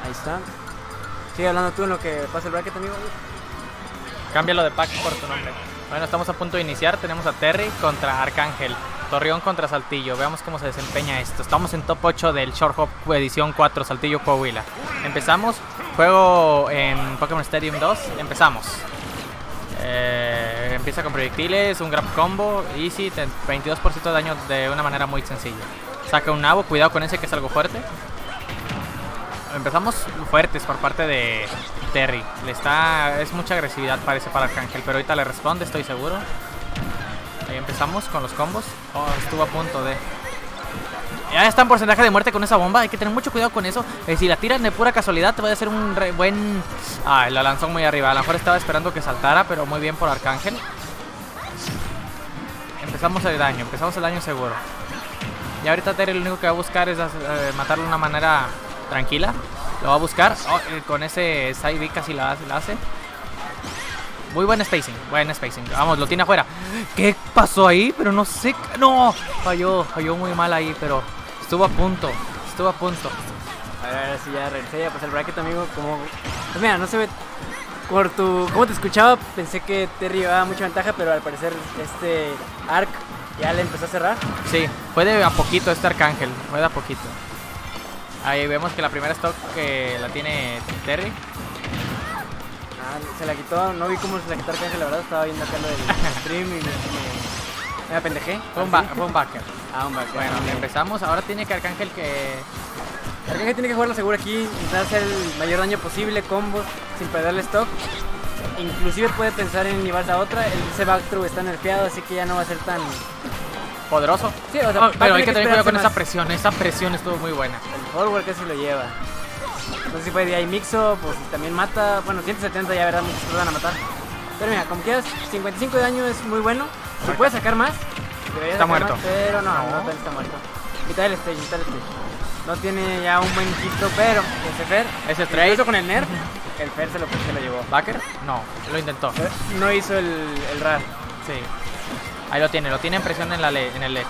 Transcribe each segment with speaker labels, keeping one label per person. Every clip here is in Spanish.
Speaker 1: Ahí está. Sigue hablando tú en lo que pasa el bracket, amigo.
Speaker 2: Cámbialo de pack por tu nombre. Bueno, estamos a punto de iniciar. Tenemos a Terry contra Arcángel. Torreón contra Saltillo. Veamos cómo se desempeña esto. Estamos en top 8 del Short Hop edición 4, Saltillo, Coahuila. Empezamos. Juego en Pokémon Stadium 2. Empezamos. Empieza con proyectiles, un grab combo, easy, 22% de daño de una manera muy sencilla. Saca un nabo, cuidado con ese que es algo fuerte. Empezamos fuertes por parte de Terry. Es mucha agresividad parece para Arcángel, pero ahorita le responde, estoy seguro. Ahí empezamos con los combos. Oh, estuvo a punto de... Ya está en porcentaje de muerte con esa bomba. Hay que tener mucho cuidado con eso. Si la tiran de pura casualidad te va a hacer un buen... Ah, la lanzó muy arriba. A lo mejor estaba esperando que saltara, pero muy bien por Arcángel. Empezamos el daño seguro. Y ahorita Terry lo único que va a buscar es matarlo de una manera tranquila. Lo va a buscar. Oh, con ese side B casi la hace. Muy buen spacing, Vamos, lo tiene afuera. ¿Qué pasó ahí? Pero no sé. No, falló muy mal ahí, pero estuvo a punto.
Speaker 1: A ver si ya regresé, ya pasé el bracket, amigo. Como... Pues mira, no se ve... Por cómo te escuchaba, pensé que Terry llevaba mucha ventaja, pero al parecer este Arc ya le empezó a cerrar.
Speaker 2: Sí, fue de a poquito este Arcángel, fue de a poquito. Ahí vemos que la primera stock que la tiene Terry.
Speaker 1: Se la quitó, no vi cómo se la quitó Arcángel, la verdad, estaba viendo acá lo del stream y me apendejé.
Speaker 2: Fue un backer.
Speaker 1: Un backer.
Speaker 2: Bueno, empezamos, ahora tiene que Arcángel
Speaker 1: tiene que jugarlo seguro aquí, intentar hacer el mayor daño posible, combos, sin perderle stock. Inclusive puede pensar en llevarse a otra, ese back throw está nerfeado, así que ya no va a ser tan...
Speaker 2: poderoso.
Speaker 1: Sí, o sea,
Speaker 2: pero hay que tener cuidado con esa presión estuvo muy buena.
Speaker 1: El forward que se lo lleva. No sé si puede ir ahí Mixo, pues también mata. Bueno, 170 ya, ¿verdad? Muchos lo van a matar. Pero mira, como quieras, 55 de daño es muy bueno. Si puede sacar más, debería
Speaker 2: está
Speaker 1: sacar
Speaker 2: muerto.
Speaker 1: Más, pero no está muerto. Quita el stage. No tiene ya un buen quito, pero ese Fer,
Speaker 2: ese trade
Speaker 1: incluso con el nerf, el Fer se lo llevó.
Speaker 2: ¿Backer? No, lo intentó.
Speaker 1: No hizo el RAR.
Speaker 2: Sí. Ahí lo tiene en presión en el ledge.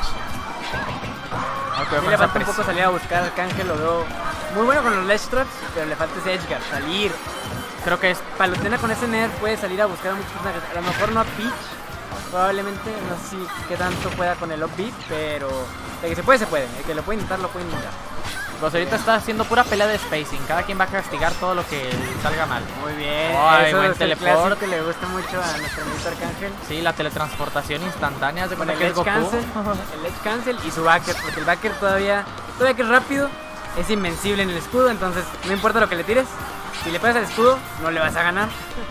Speaker 1: Sí, le falta un poco salir a buscar al Arcángel, lo veo muy bueno con los ledge traps, pero le falta ese edge guard, salir. Creo que es Palutena con ese nerf puede salir a buscar a muchos personajes, a lo mejor no a Peach, probablemente, no sé si qué tanto pueda con el up beat, pero de que se puede, el que lo puede intentar, lo puede intentar.
Speaker 2: Pues ahorita está haciendo pura pelea de spacing, cada quien va a castigar todo lo que salga mal.
Speaker 1: Muy bien,
Speaker 2: ay,
Speaker 1: eso
Speaker 2: buen
Speaker 1: es
Speaker 2: teleport.
Speaker 1: el que le gusta mucho a nuestro amiguito Arcángel.
Speaker 2: Sí, la teletransportación instantánea de
Speaker 1: Con el
Speaker 2: que es
Speaker 1: edge
Speaker 2: Goku.
Speaker 1: el edge cancel y su backer, porque el backer todavía que es rápido, es invencible en el escudo, entonces no importa lo que le tires, si le pegas al escudo, no le vas a ganar.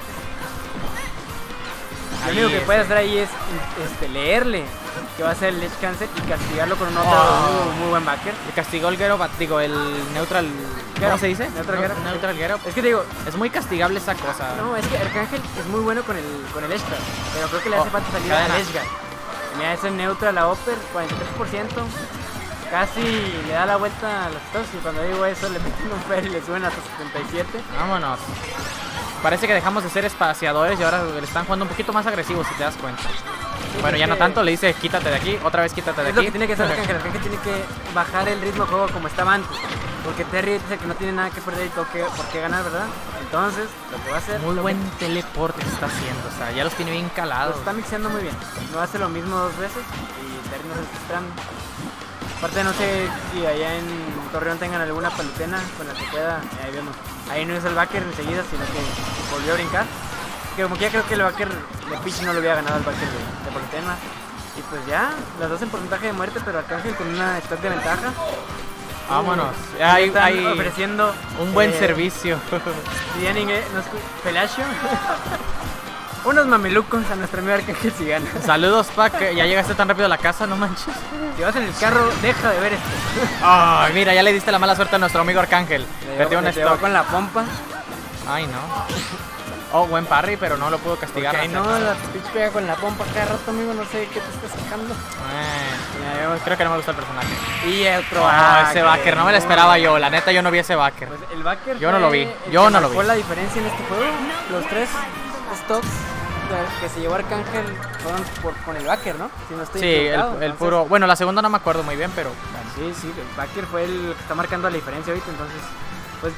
Speaker 1: Lo único que puedes hacer ahí es leerle que va a ser el edge cancel y castigarlo con un otro muy buen backer.
Speaker 2: Le castigó el Gero, digo, el neutral. ¿Cómo se dice?
Speaker 1: Neutral Gero.
Speaker 2: Es que digo, es muy castigable esa cosa.
Speaker 1: No, es que Arcángel es muy bueno con el edge guard, pero creo que le hace falta salir al edge guard. Mira ese neutral a upper, 43%. Casi le da la vuelta a los todos y cuando digo eso le meten un fer y le suben hasta 77.
Speaker 2: Vámonos. Parece que dejamos de ser espaciadores y ahora le están jugando un poquito más agresivos, si te das cuenta. Sí, bueno, ya no tanto, le dice quítate de aquí, otra vez quítate de aquí.
Speaker 1: Es lo que tiene que hacer Arcángel. Arcángel tiene que bajar el ritmo de juego como estaba antes. Porque Terry dice que no tiene nada que perder y por qué ganar, ¿verdad? Entonces, lo que va a hacer...
Speaker 2: Muy buen teleporte que está haciendo, o sea, ya los tiene bien calados.
Speaker 1: Los está mixeando muy bien. No hace lo mismo dos veces y Terry no se está esperando. Aparte no sé si allá en Torreón tengan alguna palutena con la que pueda, ahí vemos. Ahí no es el backer enseguida, sino que volvió a brincar. Que como que ya creo que el backer de Peach no lo había ganado al backer de palutena. Y pues ya, las dos en porcentaje de muerte, pero Arcángel con una stock de ventaja.
Speaker 2: Vámonos.
Speaker 1: Ahí ofreciendo
Speaker 2: un buen servicio.
Speaker 1: Si en inglés, no es Pelacio. Unos mamelucos a nuestro amigo Arcángel si gana.
Speaker 2: Saludos, Pac. Ya llegaste tan rápido a la casa, no manches.
Speaker 1: Si vas en el carro, deja de ver esto.
Speaker 2: Ay, mira, ya le diste la mala suerte a nuestro amigo Arcángel.
Speaker 1: Perdió un stock con la pompa.
Speaker 2: Ay, no. Oh, buen parry, pero no lo pudo castigar.
Speaker 1: Ay, no, la Peach pega con la pompa cada rato, amigo. No sé qué te estás sacando.
Speaker 2: Creo que no me gusta el personaje.
Speaker 1: Y otro.
Speaker 2: Ese backer, no me lo esperaba yo. La neta, yo no vi ese backer.
Speaker 1: Pues el backer
Speaker 2: yo no lo vi. Yo no lo vi.
Speaker 1: ¿Cuál es la diferencia en este juego? Los tres stocks que se llevó Arcángel fueron con el backer, ¿no? Si no estoy
Speaker 2: equivocado, el puro. Bueno, la segunda no me acuerdo muy bien, pero.
Speaker 1: Sí, el backer fue el que está marcando la diferencia ahorita, entonces. Pues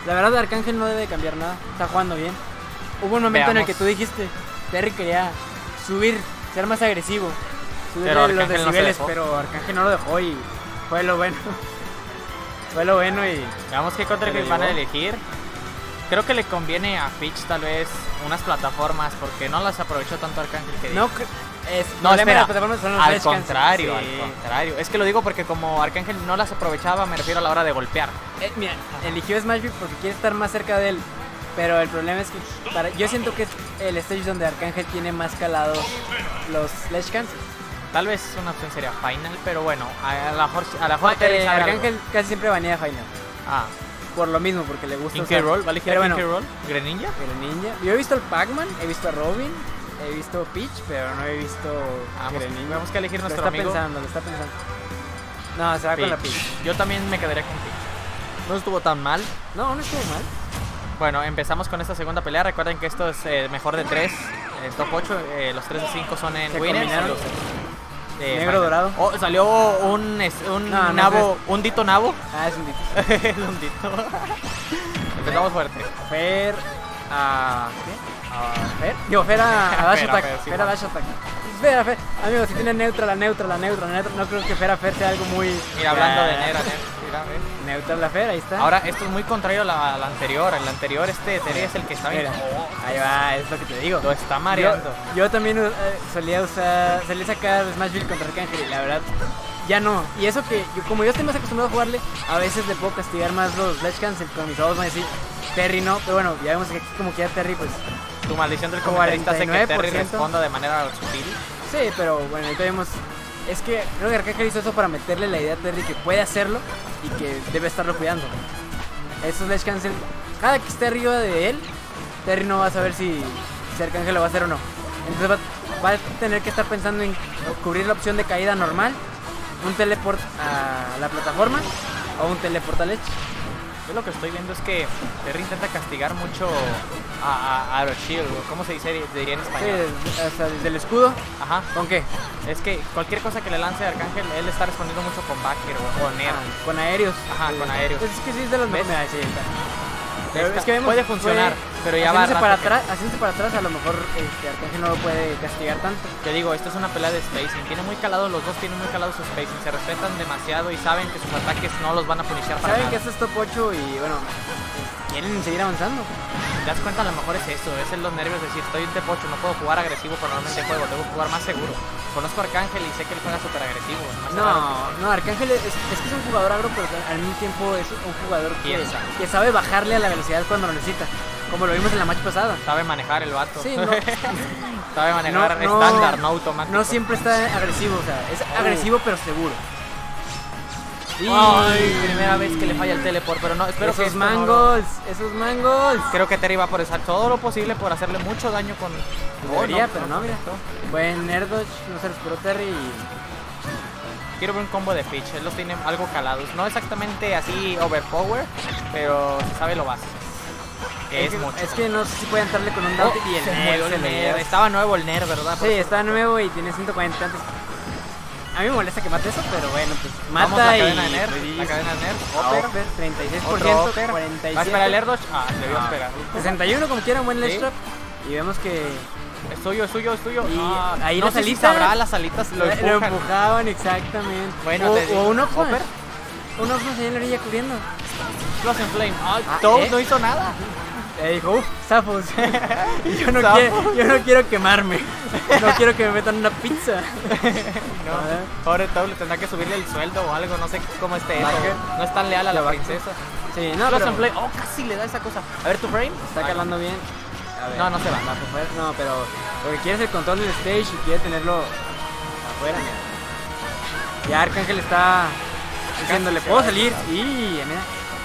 Speaker 1: La verdad, Arcángel no debe cambiar nada. Está jugando bien. Hubo un momento en el
Speaker 2: Veamos.
Speaker 1: que tú dijiste, Terry quería subir, ser más agresivo, subir
Speaker 2: Pero
Speaker 1: los
Speaker 2: Arcángel no se
Speaker 1: decibeles,
Speaker 2: dejó.
Speaker 1: pero Arcángel no lo dejó y fue lo bueno. Fue lo bueno y
Speaker 2: Veamos qué counter
Speaker 1: Se le
Speaker 2: pick van a
Speaker 1: llevó.
Speaker 2: elegir. Creo que le conviene a Peach tal vez unas plataformas porque no las aprovechó tanto Arcángel que
Speaker 1: no es
Speaker 2: No,
Speaker 1: problema de
Speaker 2: espera,
Speaker 1: las plataformas son los
Speaker 2: al
Speaker 1: ledge cancel.
Speaker 2: contrario,
Speaker 1: Sí.
Speaker 2: al contrario. Es que lo digo porque como Arcángel no las aprovechaba, me refiero a la hora de golpear.
Speaker 1: Mira, eligió Smashville porque quiere estar más cerca de él. Pero el problema es que yo siento que es el stage donde Arcángel tiene más calados los ledge cancel.
Speaker 2: Tal vez una opción sería Final, pero bueno, a la mejor Terry sabe algo.
Speaker 1: Arcángel casi siempre banea Final.
Speaker 2: Ah,
Speaker 1: Por lo mismo, porque le gusta
Speaker 2: Inky Roll, ¿va a elegir
Speaker 1: Pero
Speaker 2: a
Speaker 1: bueno,
Speaker 2: Inky Roll? ¿Greninja?
Speaker 1: Greninja. Yo he visto al Pac-Man, he visto a Robin, he visto Peach, pero no he visto Greninja.
Speaker 2: Tenemos que elegir
Speaker 1: Lo
Speaker 2: nuestro
Speaker 1: está
Speaker 2: amigo
Speaker 1: pensando, lo está pensando. No, se va con la Peach.
Speaker 2: Yo también me quedaría con Peach. No estuvo tan mal.
Speaker 1: No, no estuvo mal.
Speaker 2: Bueno, empezamos con esta segunda pelea. Recuerden que esto es mejor de 3, top 8. Los 3 de 5 son en
Speaker 1: Se
Speaker 2: winners.
Speaker 1: combinaron.
Speaker 2: Los,
Speaker 1: Negro
Speaker 2: final.
Speaker 1: dorado.
Speaker 2: Oh, salió un
Speaker 1: No,
Speaker 2: nabo, un dito nabo.
Speaker 1: Ah, es un dito.
Speaker 2: Es un dito. Empezamos fuerte.
Speaker 1: Fer a... ¿qué? ¿A Fer? Digo, Fer a Dash
Speaker 2: Fer,
Speaker 1: Attack.
Speaker 2: Fer, sí,
Speaker 1: Fer a Dash Attack. Fer a Fer. Amigo, si tiene neutral, no creo que Fer a Fer sea algo muy...
Speaker 2: Mira, hablando de Nera, mira, ve.
Speaker 1: Neutral la Fer, ahí está.
Speaker 2: Ahora, esto es muy contrario a la anterior. El anterior, Terry es el que está bien.
Speaker 1: Mira, ahí va, es lo que te digo.
Speaker 2: Lo está mareando.
Speaker 1: Yo también solía sacar Smashville contra Arcángel y la verdad ya no. Y eso que como yo estoy más acostumbrado a jugarle, a veces le puedo castigar más los ledge cancel con mis ojos, van a decir Terry no, pero bueno, ya vemos que aquí como que ya Terry pues
Speaker 2: Tu maldición del comentarista hace que Terry
Speaker 1: 49%.
Speaker 2: responda de manera sutil.
Speaker 1: sí, pero bueno, ahorita vemos. Es que creo que Arcángel hizo eso para meterle la idea a Terry que puede hacerlo y que debe estarlo cuidando. Esos ledge cancel, cada que esté arriba de él, Terry no va a saber si Arcángel lo va a hacer o no. Entonces va a tener que estar pensando en cubrir la opción de caída normal, un teleport a la plataforma o un teleport al edge.
Speaker 2: Yo lo que estoy viendo es que Terry intenta castigar mucho a Aeroshield. ¿Cómo se diría en
Speaker 1: Sí,
Speaker 2: español?
Speaker 1: o sea, desde el escudo.
Speaker 2: Ajá.
Speaker 1: ¿Con qué?
Speaker 2: Es que cualquier cosa que le lance a Arcángel, él está respondiendo mucho con Backer o Ner.
Speaker 1: Con aéreos.
Speaker 2: Ajá, con aéreos.
Speaker 1: Pues es que sí es de los
Speaker 2: ¿Ves?
Speaker 1: sí, está. Pero
Speaker 2: Está-
Speaker 1: es que vemos,
Speaker 2: puede funcionar, pero ya va
Speaker 1: haciéndose
Speaker 2: rato
Speaker 1: para
Speaker 2: que-
Speaker 1: atrás, haciéndose para atrás, a lo mejor Arcángel no lo puede castigar tanto.
Speaker 2: Te digo, esto es una pelea de spacing. Tiene muy calado, los dos tienen muy calado su spacing. Se respetan demasiado y saben que sus ataques no los van a punishar para
Speaker 1: Saben
Speaker 2: nada.
Speaker 1: que esto es top 8 y bueno, quieren seguir avanzando.
Speaker 2: ¿Te das cuenta? A lo mejor es eso, es en los nervios de decir, estoy en T8, no puedo jugar agresivo, pero normalmente juego, tengo que jugar más seguro. Conozco a Arcángel y sé que él juega súper agresivo.
Speaker 1: No, Arcángel es que es un jugador agro, pero al mismo tiempo es un jugador
Speaker 2: Piensa.
Speaker 1: que sabe bajarle a la velocidad cuando lo necesita, como lo vimos en la match pasada.
Speaker 2: Sabe manejar el vato.
Speaker 1: Sí, no.
Speaker 2: Sabe manejar
Speaker 1: No,
Speaker 2: estándar, no automático.
Speaker 1: No siempre está agresivo, o sea, es agresivo pero seguro. Sí.
Speaker 2: Ay, primera vez que le falla el teleport, pero no, espero que
Speaker 1: esos
Speaker 2: esto no
Speaker 1: mangos, esos mangos.
Speaker 2: Creo que Terry va por hacer todo lo posible por hacerle mucho daño con...
Speaker 1: Debería,
Speaker 2: Oh, no,
Speaker 1: pero no, mira.
Speaker 2: no.
Speaker 1: Buen Air Dodge, no se lo esperó Terry y...
Speaker 2: Quiero ver un combo de Peach, él los tiene algo calados. No exactamente así overpower, pero se sabe lo básico. Que es mucho.
Speaker 1: Es que no sé si puede entrarle con un
Speaker 2: Oh,
Speaker 1: down y el
Speaker 2: se
Speaker 1: Nair
Speaker 2: murió
Speaker 1: se
Speaker 2: el
Speaker 1: lo
Speaker 2: Nair.
Speaker 1: lleva.
Speaker 2: Estaba nuevo el Nair, ¿verdad?
Speaker 1: Sí, está nuevo y tiene 140 antes. A mí me molesta que mate eso, pero bueno, pues mata
Speaker 2: Vamos, la
Speaker 1: y...
Speaker 2: cadena de Nair,
Speaker 1: pues,
Speaker 2: la cadena de Nair.
Speaker 1: Opper,
Speaker 2: Otro
Speaker 1: 36%,
Speaker 2: Opper.
Speaker 1: 47%.
Speaker 2: ¿Va a esperar el Air Dodge? Ah, debió esperar.
Speaker 1: 61 como quiera, un buen
Speaker 2: Sí.
Speaker 1: ledge trap. Y vemos que
Speaker 2: Es tuyo, es tuyo, es tuyo.
Speaker 1: Y
Speaker 2: Ah,
Speaker 1: ahí
Speaker 2: no
Speaker 1: las
Speaker 2: sé si
Speaker 1: alitas-
Speaker 2: sabrá, las alitas lo
Speaker 1: lo
Speaker 2: empujan.
Speaker 1: empujaban exactamente.
Speaker 2: Bueno,
Speaker 1: o,
Speaker 2: te digo.
Speaker 1: o un Opper.
Speaker 2: Opper.
Speaker 1: Un Opper ahí en la orilla cubriendo.
Speaker 2: Los en Flame. Ah,
Speaker 1: Ah,
Speaker 2: Toad no hizo nada.
Speaker 1: Dijo, uff, zafos. yo, no
Speaker 2: Zafos.
Speaker 1: yo no quiero quemarme. No quiero que me metan una pizza.
Speaker 2: No, pobre Toad le tendrá que subirle el sueldo o algo, no sé cómo esté eso.
Speaker 1: Backer.
Speaker 2: No es tan leal a la
Speaker 1: Backer.
Speaker 2: princesa.
Speaker 1: Sí, no,
Speaker 2: Los
Speaker 1: pero
Speaker 2: en Flame. Oh, casi le da esa cosa. A ver tu frame.
Speaker 1: está calando bien. A ver,
Speaker 2: No, no se va.
Speaker 1: No, pero porque quiere el control del stage y quiere tenerlo afuera, mira. Ya Arcángel está diciéndole,
Speaker 2: se
Speaker 1: ¿puedo
Speaker 2: va.
Speaker 1: salir? Y mira.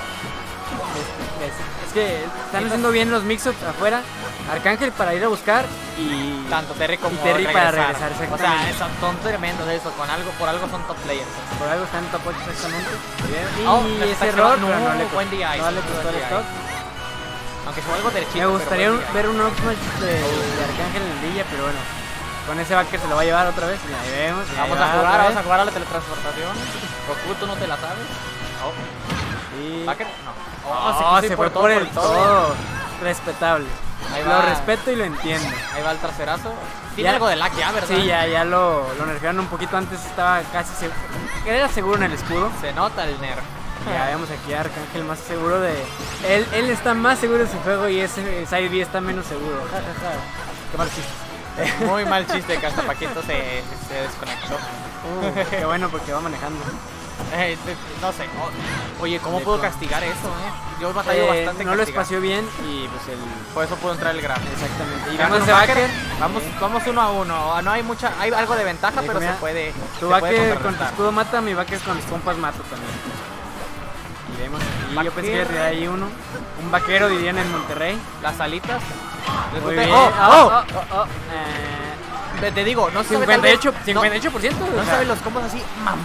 Speaker 1: Es que están haciendo bien los mix-ups afuera. Arcángel para ir a buscar y
Speaker 2: Tanto Terry como
Speaker 1: y Terry para regresar,
Speaker 2: O sea,
Speaker 1: exactamente.
Speaker 2: son tremendos eso. Por algo son top players.
Speaker 1: por algo están en top 8 exactamente. Y
Speaker 2: Oh,
Speaker 1: ese
Speaker 2: está
Speaker 1: error,
Speaker 2: no,
Speaker 1: pero no le
Speaker 2: buen DI,
Speaker 1: no le costó el
Speaker 2: buen
Speaker 1: stock.
Speaker 2: Aunque fue algo derechito.
Speaker 1: Me gustaría
Speaker 2: pero buen DI.
Speaker 1: ver un Oxmatch de Arcángel en Villa, pero bueno. Con ese backer se lo va a llevar otra vez. Y ahí vemos. y ahí
Speaker 2: Vamos
Speaker 1: va
Speaker 2: a
Speaker 1: otra
Speaker 2: jugar
Speaker 1: vez.
Speaker 2: a la teletransportación. Goku, ¿tú no te la sabes? Oh.
Speaker 1: Y...
Speaker 2: ¿Backer? No.
Speaker 1: Oh, se fue por el todo. Respetable.
Speaker 2: Ahí
Speaker 1: Lo
Speaker 2: va.
Speaker 1: respeto y lo entiendo.
Speaker 2: Ahí va el traserazo. Tiene
Speaker 1: Ya.
Speaker 2: algo de lag ya, ¿verdad?
Speaker 1: Sí, ya lo nerfearon un poquito antes, estaba casi seguro. Era seguro en el escudo.
Speaker 2: Se nota el nerf.
Speaker 1: Ya vemos aquí a Arcángel más seguro de... Él está más seguro de su juego y ese Side B está menos seguro. Ja, ja, ja. Qué mal chiste.
Speaker 2: Muy mal chiste que hasta Paquito se desconectó.
Speaker 1: Qué bueno porque va manejando.
Speaker 2: No sé. Oye, ¿cómo puedo castigar eso, Yo batallo bastante.
Speaker 1: No lo
Speaker 2: castigar.
Speaker 1: espació bien y pues el...
Speaker 2: Por eso pudo entrar el grab.
Speaker 1: Exactamente. Y
Speaker 2: Gana
Speaker 1: vemos
Speaker 2: un
Speaker 1: a
Speaker 2: backer.
Speaker 1: Backer.
Speaker 2: Vamos 1 a 1. No hay mucha, hay algo de ventaja, pero
Speaker 1: mira,
Speaker 2: se puede.
Speaker 1: Tu
Speaker 2: se puede
Speaker 1: Backer con tu
Speaker 2: contrarrestar.
Speaker 1: escudo mata, mi Backer con mis compas mato también. Y vemos aquí, yo pensé que iba a tirar ahí uno. Un vaquero dirían en Monterrey.
Speaker 2: Las alitas.
Speaker 1: Muy bien.
Speaker 2: ¡Oh!
Speaker 1: Eh,
Speaker 2: Te digo, no se sabe tal vez-
Speaker 1: 58%.
Speaker 2: No,
Speaker 1: o
Speaker 2: no
Speaker 1: sea,
Speaker 2: saben los combos así.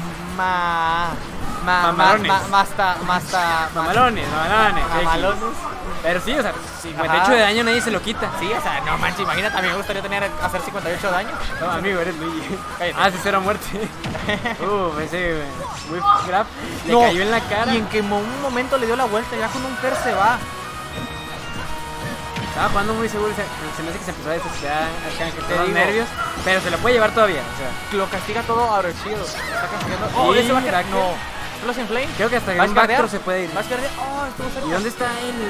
Speaker 1: Mamalones.
Speaker 2: Mamalones.
Speaker 1: Mamalones.
Speaker 2: Mamalones.
Speaker 1: Pero sí, o sea, 58
Speaker 2: Ajá.
Speaker 1: de daño nadie se lo quita.
Speaker 2: Sí, o sea, no manches, imagínate, a mí me gustaría hacer 58 de daño.
Speaker 1: No, amigo, eres Luigi.
Speaker 2: Cállate.
Speaker 1: Ah, sí, cero muerte. Ese whip grab le
Speaker 2: No,
Speaker 1: cayó en la cara.
Speaker 2: Y en que un momento le dio la vuelta, ya con un per se va.
Speaker 1: Estaba jugando muy seguro, se me hace que se empezó a desesperar Arcángel,
Speaker 2: Te
Speaker 1: los
Speaker 2: digo.
Speaker 1: nervios, pero se lo puede llevar todavía, o sea,
Speaker 2: Lo castiga todo a Shield. Está castigando.
Speaker 1: Sí,
Speaker 2: ese va a quedar.
Speaker 1: Backer.
Speaker 2: No. ¿Los in flame?
Speaker 1: creo que hasta
Speaker 2: ¿Vas
Speaker 1: un
Speaker 2: a guardear?
Speaker 1: backthrow se puede ir.
Speaker 2: ¿Vas a guardear? Oh, estuvo cerca.
Speaker 1: ¿Y dónde está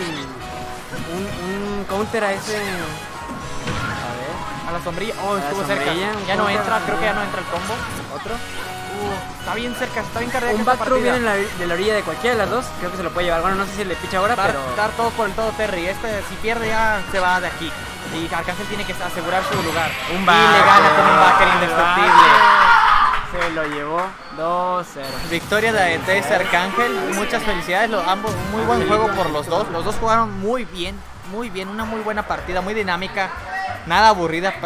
Speaker 1: un counter a ese? A ver,
Speaker 2: A la sombrilla. Oh,
Speaker 1: A la
Speaker 2: estuvo cerca.
Speaker 1: sombrilla, un
Speaker 2: Ya no
Speaker 1: counter.
Speaker 2: entra, creo que ya no entra el combo.
Speaker 1: otro.
Speaker 2: Está bien cerca, está bien cardíaca
Speaker 1: Un
Speaker 2: esta
Speaker 1: backthrow
Speaker 2: partida.
Speaker 1: viene de la orilla de cualquiera de las dos, creo que se lo puede llevar. Bueno, no sé si le picha ahora, pero...
Speaker 2: Dar todo por el todo Terry. Si pierde ya se va de aquí. Y Arcángel tiene que asegurar su lugar.
Speaker 1: Un
Speaker 2: y
Speaker 1: backer.
Speaker 2: le gana con un backer indestructible.
Speaker 1: Se lo llevó 2-0.
Speaker 2: Victoria de TS Arcángel. Muchas felicidades. Ambos, muy buen juego por los dos. Los dos jugaron muy bien. Muy bien. Una muy buena partida, muy dinámica. Nada aburrida.